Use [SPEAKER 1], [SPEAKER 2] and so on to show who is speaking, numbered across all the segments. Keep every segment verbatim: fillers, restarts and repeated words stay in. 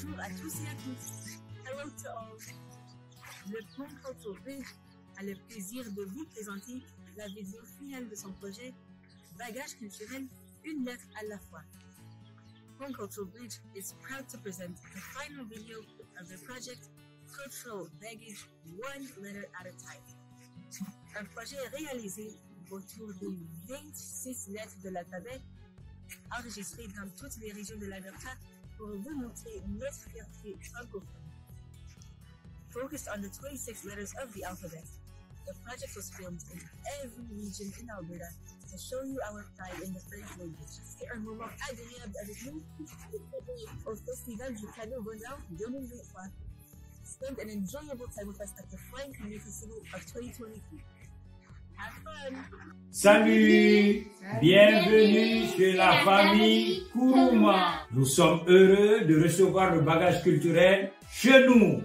[SPEAKER 1] Bonjour à tous et à tous. Hello to all. Le Pont Cultural Bridge a le plaisir de vous présenter la vidéo finale de son projet Bagage culturel, une lettre à la fois. Pont Cultural Bridge is proud to present the final video of the project Cultural Baggage, one letter at a time. Un projet réalisé autour des vingt-six lettres de l'alphabet enregistrées dans toutes les régions de l'Alberta pour vous montrer notre fierté francophone. Focused on the twenty-six letters of the alphabet, the project was filmed in every region in Alberta to show you our pride in the French language. C'est un moment agréable avec nous au Festival du Cadeau Bonheur deux mille vingt-trois. Spend an enjoyable time with us at the Flying Canoe Festival of twenty twenty-three. Have fun!
[SPEAKER 2] Salut! Bienvenue chez la famille Kourouma. Nous sommes heureux de recevoir le bagage culturel chez nous.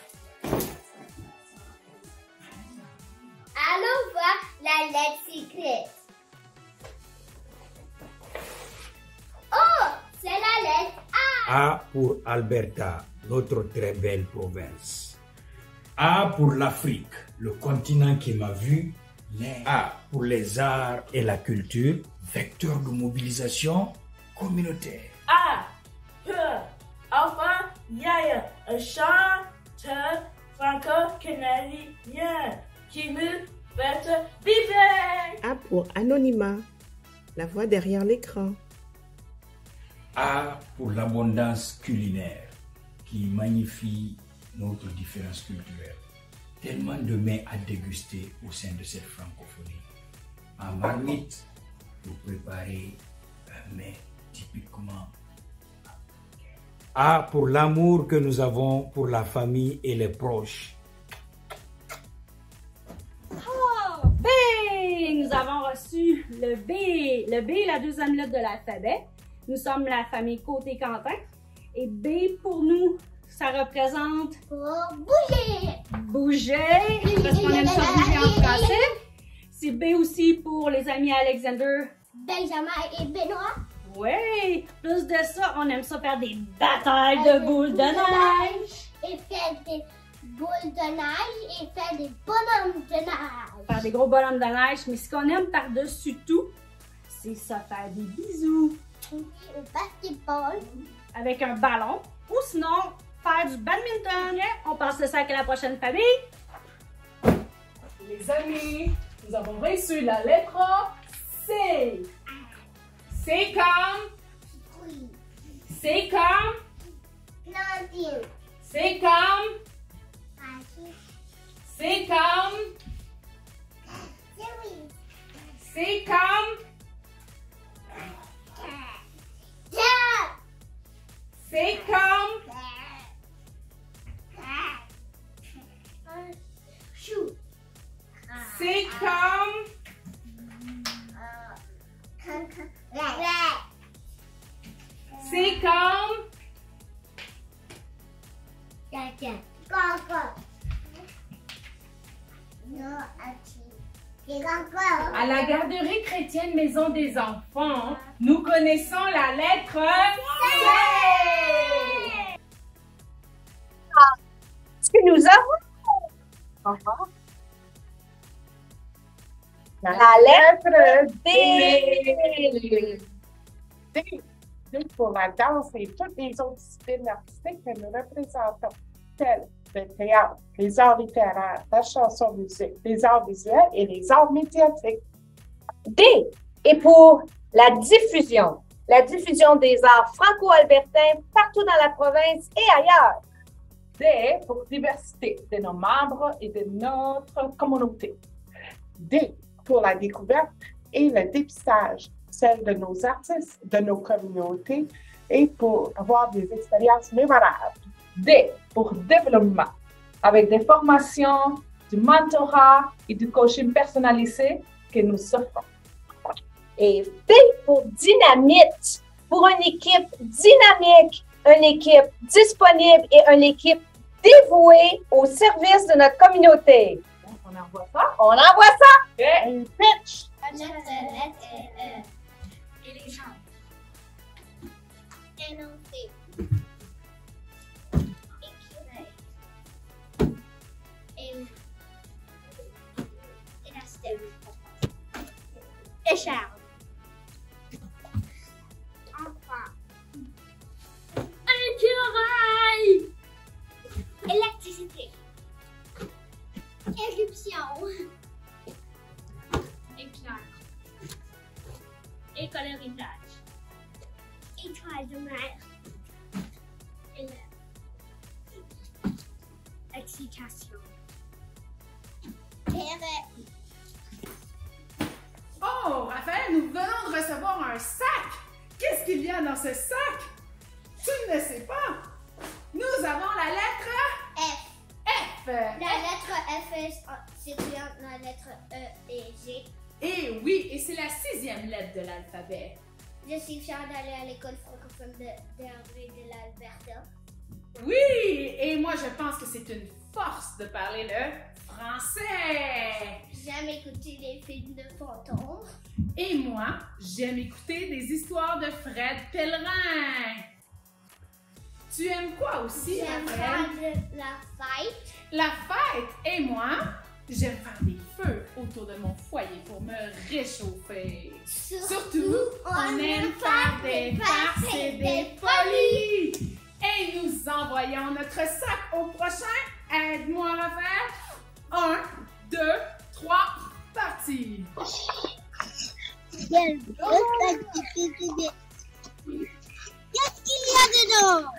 [SPEAKER 3] Allons voir la lettre secrète. Oh, c'est la lettre A.
[SPEAKER 2] A pour Alberta, notre très belle province. A pour l'Afrique, le continent qui m'a vu. A pour les arts et la culture, vecteur de mobilisation communautaire.
[SPEAKER 4] A, P, enfin, yaya, un chanteur franco-canadien qui nous fait vivre.
[SPEAKER 5] A pour anonymat, la voix derrière l'écran.
[SPEAKER 2] A pour l'abondance culinaire qui magnifie notre différence culturelle. Tellement de mets à déguster au sein de cette francophonie. En marmite, pour préparer un mets typiquement. A pour l'amour que nous avons pour la famille et les proches.
[SPEAKER 6] Oh, B! Nous avons reçu le B. Le B est la deuxième lettre de l'alphabet. Nous sommes la famille Côté-Quentin. Et B pour nous, ça représente...
[SPEAKER 3] Pour bouger.
[SPEAKER 6] Bouger, parce qu'on aime ça bouger en français. C'est B aussi pour les amis Alexander.
[SPEAKER 3] Benjamin et Benoît.
[SPEAKER 6] Oui, plus de ça, on aime ça faire des batailles de boules de neige.
[SPEAKER 3] Et faire des boules de neige et faire des bonhommes de neige.
[SPEAKER 6] Faire des gros bonhommes de neige, mais ce qu'on aime par-dessus tout, c'est ça, faire des bisous.
[SPEAKER 3] Au basketball.
[SPEAKER 6] Avec un ballon. Ou sinon, faire du badminton. On passe ça à la prochaine famille.
[SPEAKER 7] Les amis, nous avons reçu la lettre C. C'est comme...
[SPEAKER 3] Oui.
[SPEAKER 7] C'est comme...
[SPEAKER 3] Claudine.
[SPEAKER 7] C'est comme...
[SPEAKER 3] Patrick.
[SPEAKER 7] C'est comme...
[SPEAKER 3] Louis.
[SPEAKER 7] C'est comme...
[SPEAKER 3] Pierre.
[SPEAKER 7] C'est comme...
[SPEAKER 3] Chou.
[SPEAKER 7] C'est comme... C'est comme... À la garderie chrétienne Maison des Enfants, nous connaissons la lettre C.
[SPEAKER 8] Ce que nous avons la lettre D.
[SPEAKER 9] D. D pour la danse et toutes les autres disciplines artistiques que nous représentons, telles le théâtre, les arts littéraires, la chanson musique, les arts visuels et les arts médiatiques.
[SPEAKER 8] D est pour la diffusion, la diffusion des arts franco-albertains partout dans la province et ailleurs.
[SPEAKER 9] D pour diversité de nos membres et de notre communauté. D pour la découverte et le dépistage, celle de nos artistes, de nos communautés et pour avoir des expériences mémorables.
[SPEAKER 7] D pour développement, avec des formations, du mentorat et du coaching personnalisé que nous offrons.
[SPEAKER 8] Et D pour dynamite, pour une équipe dynamique, une équipe disponible et une équipe dévouée au service de notre communauté.
[SPEAKER 7] On envoie ça?
[SPEAKER 8] On envoie ça!
[SPEAKER 9] Et pitch!
[SPEAKER 3] La lettre E. Et les jambes. Énoncer. Charles. Enfin.
[SPEAKER 6] Écureuil!
[SPEAKER 3] Électricité. Éruption.
[SPEAKER 6] Éclair. Écoloritage.
[SPEAKER 3] Étoile de mer. Élève. Excitation. Terre.
[SPEAKER 10] Oh, Raphaël, nous venons de recevoir un sac. Qu'est-ce qu'il y a dans ce sac? Tu ne le sais pas. Nous avons la lettre
[SPEAKER 3] F.
[SPEAKER 10] F.
[SPEAKER 3] La lettre F est située entre la lettre E et G.
[SPEAKER 10] Et oui, et c'est la sixième lettre de l'alphabet.
[SPEAKER 3] Je suis fière d'aller à l'école francophone de d'Hervé de l'Alberta.
[SPEAKER 10] Oui, et moi je pense que c'est une force de parler le français.
[SPEAKER 3] J'aime écouter les films de fantômes.
[SPEAKER 10] Et moi, j'aime écouter des histoires de Fred Pellerin. Tu aimes quoi aussi,
[SPEAKER 3] J'aime
[SPEAKER 10] Raphaël?
[SPEAKER 3] faire de la fête.
[SPEAKER 10] La fête. Et moi, j'aime faire des feux autour de mon foyer pour me réchauffer.
[SPEAKER 3] Surtout,
[SPEAKER 10] Surtout, on aime faire des farces et des folies. Et nous envoyons notre sac au prochain. Aide-moi, Raphaël. Un, deux, trois, parti.
[SPEAKER 3] Qu'est-ce qu'il y a dedans?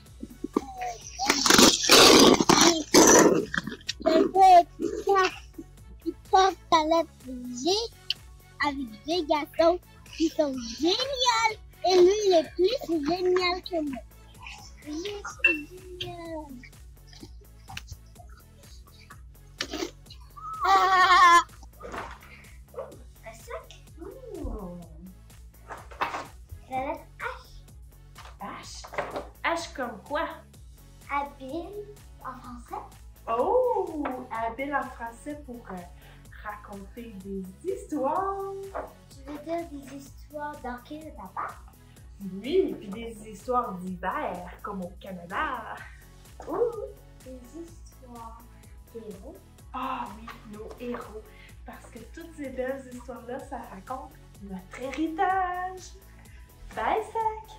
[SPEAKER 3] Je veux qui porte la lettre G avec deux garçons qui sont géniaux et lui il est plus génial que moi. Je suis génial. Ah! Un sac?
[SPEAKER 4] Mmh.
[SPEAKER 3] La lettre
[SPEAKER 4] H. H comme quoi?
[SPEAKER 3] habile en français.
[SPEAKER 4] Oh, habile en français pour euh, raconter des histoires.
[SPEAKER 3] Tu veux dire des histoires d'hockey de papa?
[SPEAKER 4] Oui, puis des histoires d'hiver, comme au Canada.
[SPEAKER 3] Ou des histoires d'héros?
[SPEAKER 4] Ah oui, nos héros. Parce que toutes ces belles histoires-là, ça raconte notre héritage. Bye, sac!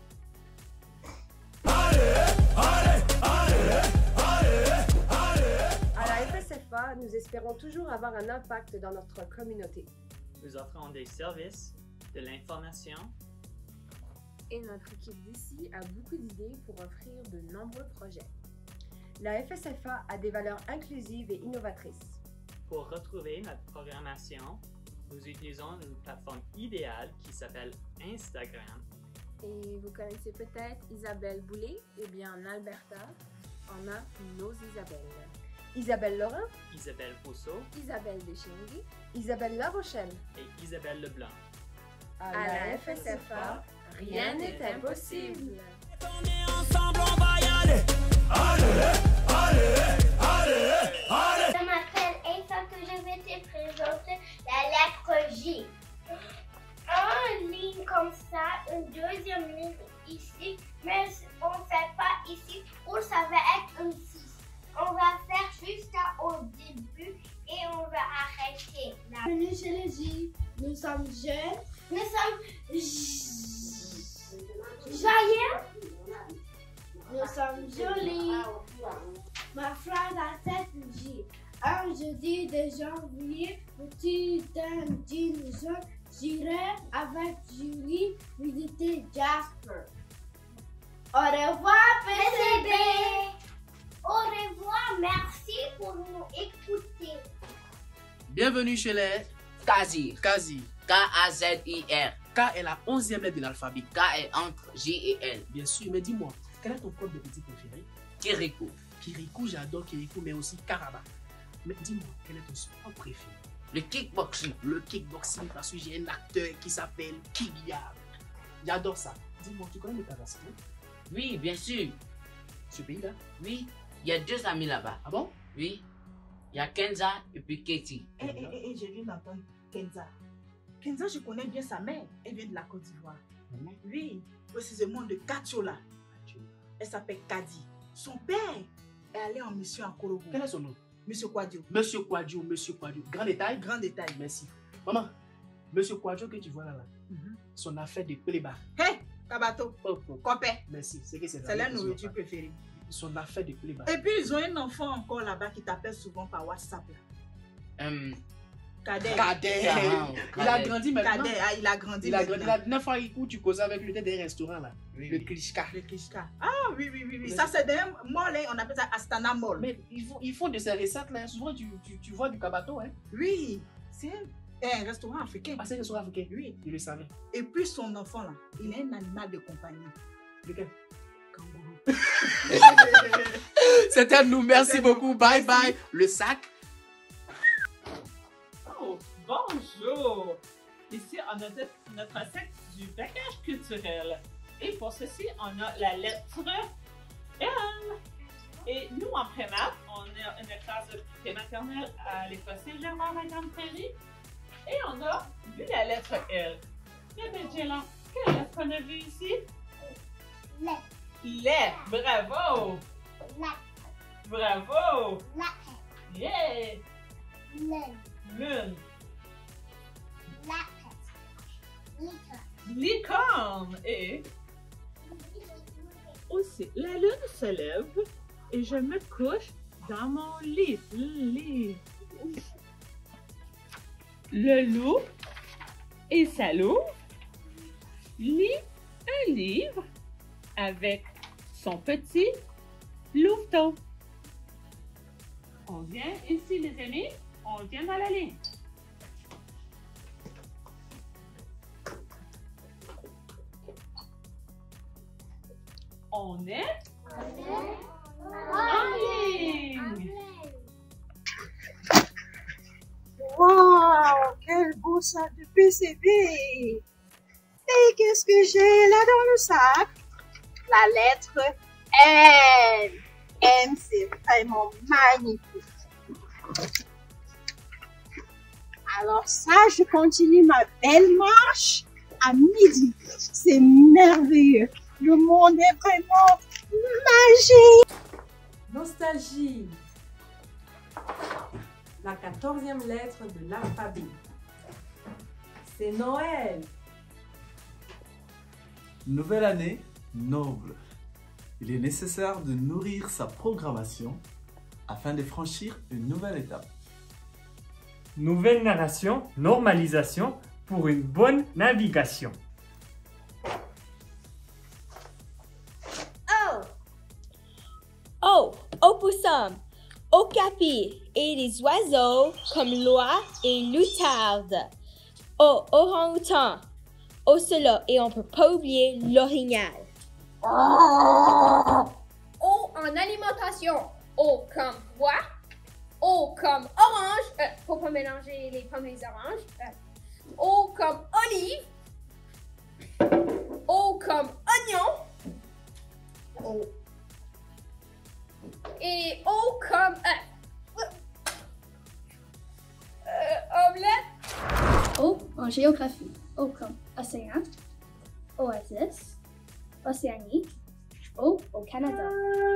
[SPEAKER 11] À la F S F A, nous espérons toujours avoir un impact dans notre communauté.
[SPEAKER 12] Nous offrons des services, de l'information.
[SPEAKER 13] Et notre équipe d'ici a beaucoup d'idées pour offrir de nombreux projets.
[SPEAKER 11] La F S F A a des valeurs inclusives et innovatrices.
[SPEAKER 12] Pour retrouver notre programmation, nous utilisons une plateforme idéale qui s'appelle Instagram.
[SPEAKER 13] Et vous connaissez peut-être Isabelle Boulay? Eh bien, en Alberta, on a nos Isabelles.
[SPEAKER 11] Isabelle Laurent,
[SPEAKER 12] Isabelle Rousseau,
[SPEAKER 13] Isabelle Deschengues,
[SPEAKER 11] Isabelle Larochelle.
[SPEAKER 12] et Isabelle Leblanc.
[SPEAKER 11] À la F S F A, rien n'est impossible.
[SPEAKER 3] Ensemble, on va y aller. Allez, allez, allez, allez. Je m'appelle Eva que je vais te présenter la lettre J. Une ligne comme ça, une deuxième ligne ici, mais on ne fait pas ici où ça va être une six. On va faire jusqu'au début et on va arrêter. Bienvenue chez les J. Nous sommes jeunes. Nous sommes joyeux. Nous sommes jolis. Ma phrase à cette J. Un jeudi de janvier, petit d'un jean jaune, j'irai avec Julie visiter Jasper. Au revoir, P C B. Au revoir, merci pour nous écouter.
[SPEAKER 14] Bienvenue chez les
[SPEAKER 15] Kazir.
[SPEAKER 14] Kazir.
[SPEAKER 15] K A Z I R.
[SPEAKER 14] K est la onzième lettre de l'alphabet.
[SPEAKER 15] K est entre J et L.
[SPEAKER 14] Bien sûr, mais dis-moi, quel est ton code de petit préféré?
[SPEAKER 15] Kirikou.
[SPEAKER 14] Kirikou, j'adore Kirikou, mais aussi Karaba. Mais dis-moi, quel est ton sport préféré?
[SPEAKER 15] Le kickboxing.
[SPEAKER 14] Le kickboxing, parce que j'ai un acteur qui s'appelle Kilia. J'adore ça. Dis-moi, tu connais le Kazakhstan?
[SPEAKER 15] Oui, bien sûr.
[SPEAKER 14] Ce pays-là?
[SPEAKER 15] Oui, il y a deux amis là-bas.
[SPEAKER 14] Ah bon?
[SPEAKER 15] Oui. Il y a Kenza et puis Katie.
[SPEAKER 16] Eh, eh, eh, je viens d'entendre Kenza. Kenza, je connais bien sa mère. Elle vient de la Côte d'Ivoire.
[SPEAKER 14] Mmh.
[SPEAKER 16] Oui, précisément de Katiola. Elle s'appelle Kadi. Son père est allé en mission à Korogo.
[SPEAKER 14] Quel est son nom?
[SPEAKER 16] Monsieur Kwadio.
[SPEAKER 14] Monsieur Kwadio, Monsieur Kwadio. Grand détail?
[SPEAKER 16] Grand détail.
[SPEAKER 14] Merci. Maman, Monsieur Kwadjo que tu vois là, là son affaire de pléba.
[SPEAKER 16] Hé, Kabato,
[SPEAKER 14] oh, oh.
[SPEAKER 16] Copé.
[SPEAKER 14] Merci, c'est que c'est
[SPEAKER 16] C'est la nourriture préférée.
[SPEAKER 14] Son affaire de pléba.
[SPEAKER 16] Et puis, ils ont un enfant encore là-bas qui t'appelle souvent par WhatsApp. Là.
[SPEAKER 15] Um,
[SPEAKER 16] Cadet.
[SPEAKER 14] Cadet. Ah, il a grandi maintenant.
[SPEAKER 16] Cadet, ah, il a grandi.
[SPEAKER 14] Il a grandi. La dernière fois où tu causais avec lui, il était dans un restaurant là.
[SPEAKER 15] Oui,
[SPEAKER 14] le
[SPEAKER 15] oui.
[SPEAKER 14] Klishka.
[SPEAKER 16] Le Klishka. Ah oui, oui, oui. oui. Ça, c'est d'un mall, on appelle ça Astana Mall.
[SPEAKER 14] Mais ils font, ils font de ces recettes là. Souvent, tu, tu, tu vois du Kabato. Hein?
[SPEAKER 16] Oui, c'est un, un restaurant africain.
[SPEAKER 14] Ah, c'est un restaurant africain?
[SPEAKER 16] Oui.
[SPEAKER 14] Il le savait.
[SPEAKER 16] Et puis, son enfant là, il a un animal de compagnie.
[SPEAKER 14] Lequel?
[SPEAKER 16] Kangourou.
[SPEAKER 14] C'était nous. Merci beaucoup. Bye bye. Le sac.
[SPEAKER 17] Oh, bonjour! Ici, on a notre, notre sac du bagage culturel. Et pour ceci, on a la lettre L. Et nous, en primaire, on a une classe de prématernelle à l'école Saint-Germain à Grande-Prairie. Et on a vu la lettre L. Mais bien, Jélan, quelle lettre qu'on a vue ici?
[SPEAKER 3] Lettre.
[SPEAKER 17] Lettre, bravo!
[SPEAKER 3] Lettre.
[SPEAKER 17] Bravo!
[SPEAKER 3] Lettre.
[SPEAKER 17] Yeah!
[SPEAKER 3] Lune.
[SPEAKER 17] Lune.
[SPEAKER 3] Lettre.
[SPEAKER 17] Licorne. Et aussi, la lune se lève et je me couche dans mon lit. lit. Le loup et sa louve lit un livre avec son petit louveteau. On vient ici, les amis, on vient dans la ligne. On est en ligne.
[SPEAKER 18] Wow, quel beau sac de P C B! Et qu'est-ce que j'ai là dans le sac? La lettre M. M, c'est vraiment magnifique. Alors ça, je continue ma belle marche à midi. C'est merveilleux. Le monde est vraiment magique.
[SPEAKER 19] Nostalgie. La quatorzième lettre de l'alphabet. C'est Noël.
[SPEAKER 20] Nouvelle année, noble. Il est nécessaire de nourrir sa programmation afin de franchir une nouvelle étape.
[SPEAKER 21] Nouvelle narration, normalisation pour une bonne navigation.
[SPEAKER 22] Oh! Oh, opossum, okapi et les oiseaux comme l'oie et l'outarde. Oh, orang-outan, ocelot et on peut pas oublier l'orignal.
[SPEAKER 23] O en alimentation. O comme pois. O comme orange. Euh, faut pas mélanger les pommes et les oranges. Euh, o comme olive. O comme oignon. O. Et O comme euh, euh, omelette.
[SPEAKER 24] O en géographie. O comme océan. Oasis. Océanie. O au Canada.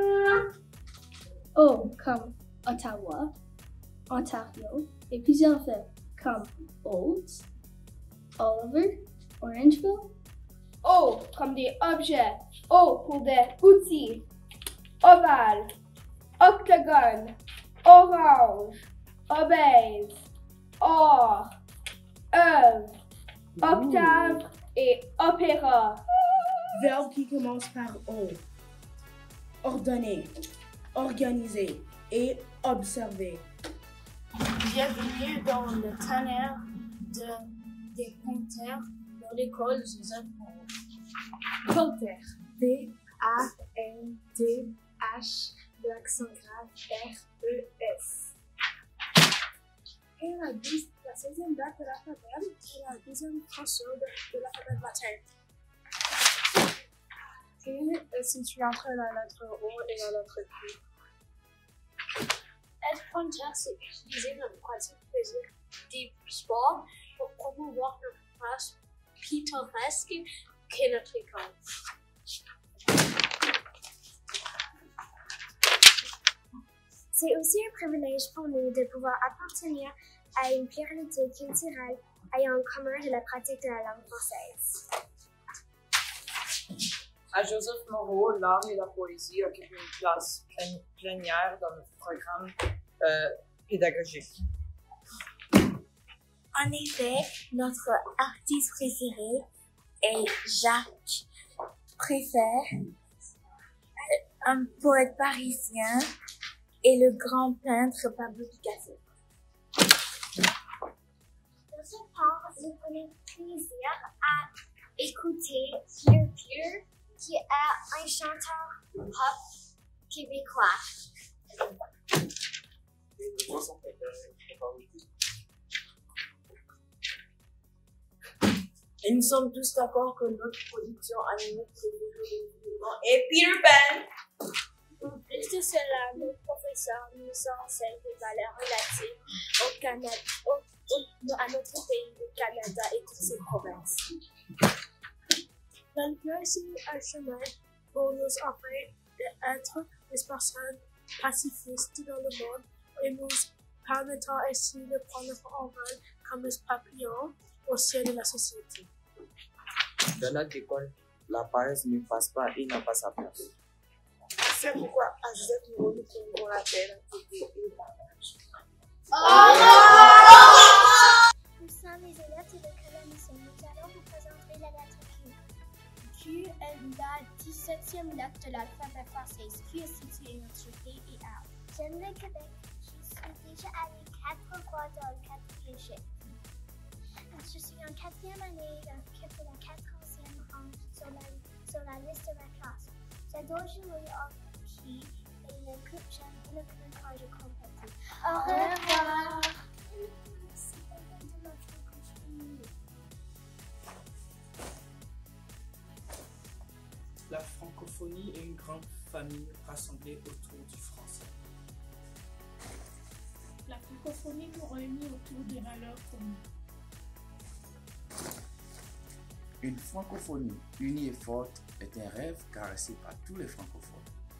[SPEAKER 24] O comme Ottawa, Ontario et plusieurs villes comme Olds, Oliver, Orangeville.
[SPEAKER 23] O comme des objets. O pour des outils. Ovale, octogone, orange, obèse, or, œuvre, octave et opéra.
[SPEAKER 25] Verbe qui commence par O. Ordonner, organiser et observer.
[SPEAKER 26] Bienvenue dans le tonnerre de, des compteurs dans l'école des enfants. Compteur. D A N D H, l'accent grave R E S. Et la, la seizième date de l'alphabet et la deuxième tranche de, de l'alphabet latin. Et est située entre la lettre O et la lettre Q. Être pointeur, c'est utilisé dans le pratique plaisir des sports pour promouvoir le place pittoresque qu'est notre école. C'est aussi un privilège pour nous de pouvoir appartenir à une pluralité culturelle
[SPEAKER 24] ayant en commun de la pratique de la langue française.
[SPEAKER 1] À Joseph Moreau, l'art et la poésie occupent une place plein- plénière dans notre programme euh, pédagogique.
[SPEAKER 24] En effet, notre artiste préféré est Jacques Préfet, un poète parisien et le grand peintre Pablo Picasso. D'autre part, nous prenons plaisir à écouter Pierre Pierre, qui est un chanteur pop québécois.
[SPEAKER 2] Et nous sommes tous d'accord que notre production animée préférée est Peter Pan.
[SPEAKER 24] En plus de cela, nos professeurs nous enseignent des valeurs relatives au Canada, au, au, à notre pays, le Canada et toutes ses provinces. Maintenant, c'est un chemin pour nous offrir d'être des personnes pacifistes dans le monde et nous permettant ainsi de prendre un rôle comme des papillons au sein de la société.
[SPEAKER 2] Dans notre école, la paresse ne passe pas et n'a pas sa place. C'est pourquoi à Joseph Moreau, nous prenons la peine de et partage.
[SPEAKER 24] Nous sommes les élèves de l'école à mission. Nous allons vous présenter la lettre Q. Q est la dix-septième lettre de l'alphabet français. Q est située entre P et A. J'aime le Québec. Je suis déjà allée quatre fois dans le quatrième chiffre. Je suis en quatrième année et j'occupe la quatorzième rang sur la, sur la liste de la classe. J'adore jouer au hockey et le coupe, j'aime beaucoup quand je compétis. Au revoir!
[SPEAKER 5] La francophonie est une grande famille rassemblée autour du français.
[SPEAKER 26] La francophonie nous réunit autour des valeurs communes.
[SPEAKER 7] Une francophonie unie et forte est un rêve caressé par tous les francophones.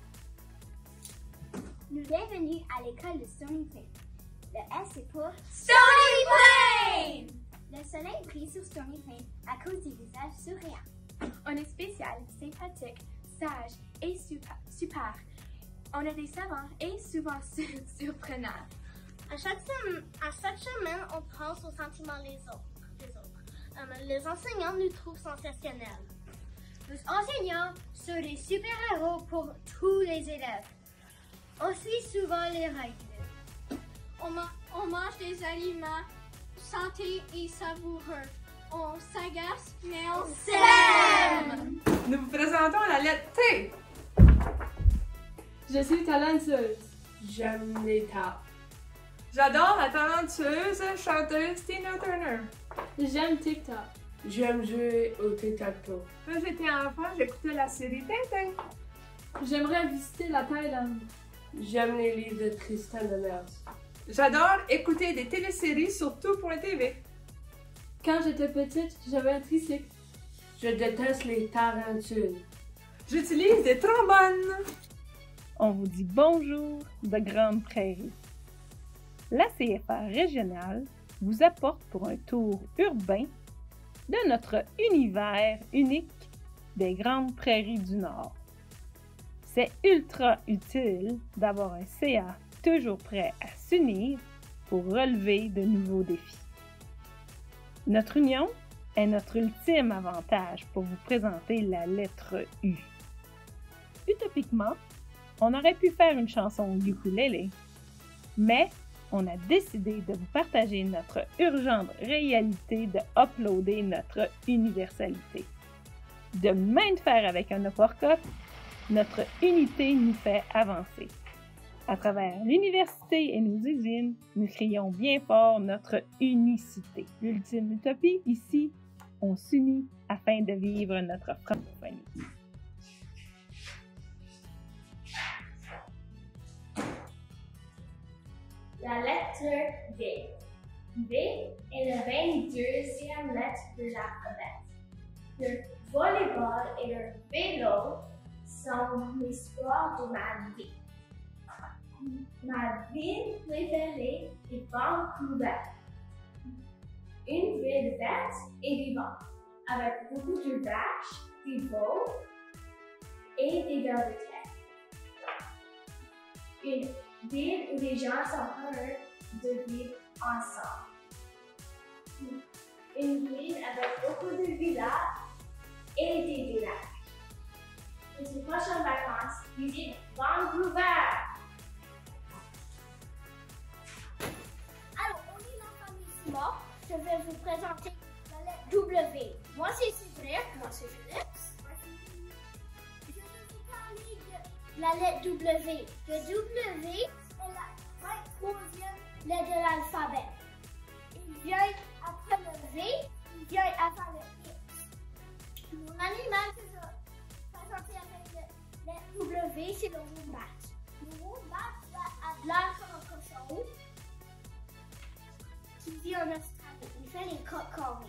[SPEAKER 24] Nous sommes venus à l'école de Stony Plain. Le S est pour
[SPEAKER 22] Stony Plain!
[SPEAKER 24] Le soleil brille sur Stony Plain à cause des visages souriants.
[SPEAKER 8] On est spécial, sympathique, sage et super. super. On a des savants et souvent surprenants.
[SPEAKER 24] À chaque, sem à chaque semaine, on pense aux sentiments des autres. Des autres. Um, les enseignants nous trouvent sensationnels. Les enseignants sont des super-héros pour tous les élèves. On suit souvent les règles.
[SPEAKER 23] On, ma on mange des aliments santé et savoureux. On s'agace, mais on s'aime!
[SPEAKER 10] Nous vous présentons la lettre T.
[SPEAKER 26] Je suis talentueuse.
[SPEAKER 2] J'aime les tas.
[SPEAKER 10] J'adore la talentueuse chanteuse Tina Turner.
[SPEAKER 26] J'aime TikTok.
[SPEAKER 2] J'aime jouer au tic-tac-toe.
[SPEAKER 10] Quand j'étais enfant, j'écoutais la série Tintin.
[SPEAKER 26] J'aimerais visiter la Thaïlande.
[SPEAKER 2] J'aime les livres de Tristan Demers.
[SPEAKER 10] J'adore écouter des téléséries sur tout point T V.
[SPEAKER 26] Quand j'étais petite, j'avais un tricycle.
[SPEAKER 2] Je déteste les tarentules.
[SPEAKER 10] J'utilise des trombones.
[SPEAKER 9] On vous dit bonjour de Grande Prairie. La C F A régionale vous apporte pour un tour urbain de notre univers unique des Grandes Prairies du Nord. C'est ultra utile d'avoir un C A toujours prêt à s'unir pour relever de nouveaux défis. Notre union est notre ultime avantage pour vous présenter la lettre U. Utopiquement, on aurait pu faire une chanson ukulélé, mais on a décidé de vous partager notre urgente réalité de uploader notre universalité. De main de fer avec un uppercut, notre unité nous fait avancer. À travers l'université et nos usines, nous crions bien fort notre unicité. L'ultime utopie, ici, on s'unit afin de vivre notre francophonie.
[SPEAKER 24] La lettre V. V est la vingt-deuxième lettre de l'alphabet. Le volleyball et le vélo sont l'histoire de ma vie. Ma ville préférée est Vancouver.
[SPEAKER 8] Une ville verte et vivante, avec beaucoup de vaches, des veaux et des vers de terre. Une ville où les gens sont heureux de vivre ensemble. Une ville avec beaucoup de villages et des villages. Pour ces prochaines vacances, visite Vancouver.
[SPEAKER 24] Alors, on est la famille Simon. Je vais vous présenter la lettre W. Moi, c'est Cyprien. Moi, c'est Philippe. Je vais vous parler de la lettre W. Le W est la vingt-troisième lettre de l'alphabet. Il vient après le V, il vient après le X. Mon animal que je vais présenter avec la lettre W, c'est le wombat. Le wombat a de l'air comme un cochon qui vit en Australie. Il fait les cocories.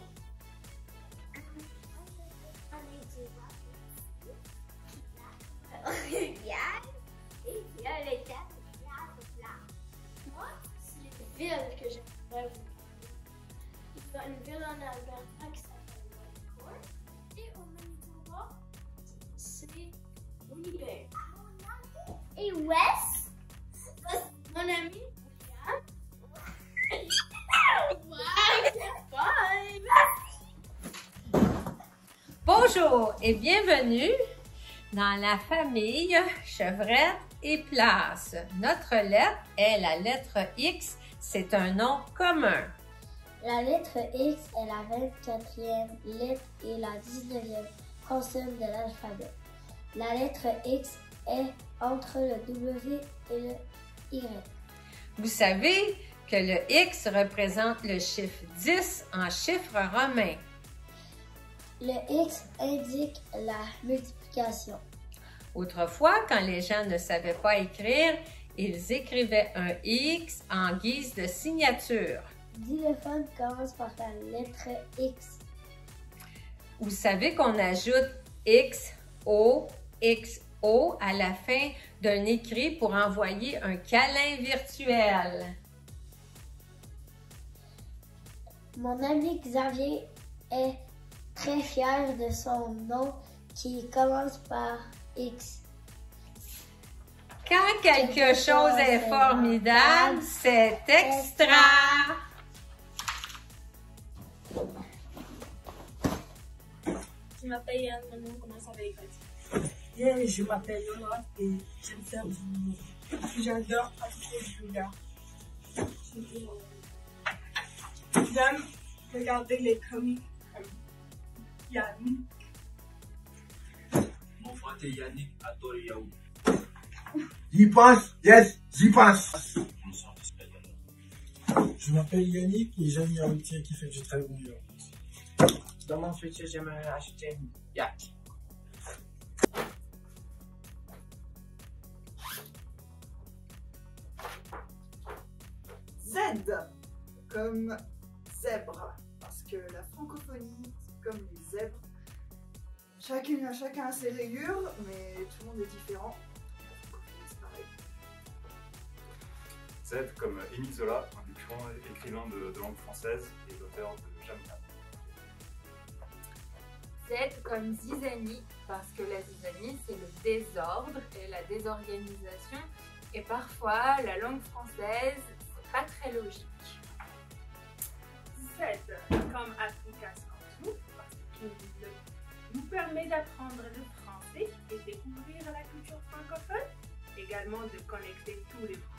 [SPEAKER 24] Et il y a les têtes Moi, c'est les villes que j'aimerais vous parler. Il y a une ville en Alberta qui s'appelle Whitecourt. Et au Manitoba, c'est Winnipeg. Et West, c'est mon ami William.
[SPEAKER 4] Bonjour et bienvenue dans la famille Chevrette et Place. Notre lettre est la lettre X, c'est un nom commun.
[SPEAKER 24] La lettre X est la vingt-quatrième lettre et la dix-neuvième consonne de l'alphabet. La lettre X est entre le W et le Y.
[SPEAKER 4] Vous savez que le X représente le chiffre dix en chiffre romain.
[SPEAKER 24] Le X indique la multiplication.
[SPEAKER 4] Autrefois, quand les gens ne savaient pas écrire, ils écrivaient un X en guise de signature.
[SPEAKER 24] Xylophone commence par la lettre X.
[SPEAKER 4] Vous savez qu'on ajoute X O, X O à la fin d'un écrit pour envoyer un câlin virtuel.
[SPEAKER 24] Mon ami Xavier est très fier de son nom qui commence par X.
[SPEAKER 4] Quand quelque chose est formidable, c'est extra!
[SPEAKER 6] Je m'appelle Yann, mon nom commence avec X. Bien, je m'appelle Yolande et j'aime faire du humour. J'adore pratiquer du yoga. J'aime regarder les comics comme Yann.
[SPEAKER 11] Mon frère Yannick adore Yahoo.
[SPEAKER 12] J'y passe, yes, j'y passe.
[SPEAKER 13] Je m'appelle Yannick et j'aime un routier qui fait du très bon yoga.
[SPEAKER 15] Dans mon futur, j'aimerais acheter une yacht.
[SPEAKER 27] Z comme zèbre, parce que la francophonie, comme les zèbres, chacun, chacun a ses rayures, mais tout le monde est différent. La francophonie, c'est pareil.
[SPEAKER 28] Z comme Émile Zola, un des plus grands écrivains de, de langue française et l'auteur de Jamna.
[SPEAKER 29] Z comme zizanie, parce que la zizanie, c'est le désordre et la désorganisation. Et parfois, la langue française, c'est pas très logique.
[SPEAKER 10] Z comme application tout, parce qu'il nous permet d'apprendre le français et découvrir la culture francophone, également de connecter tous les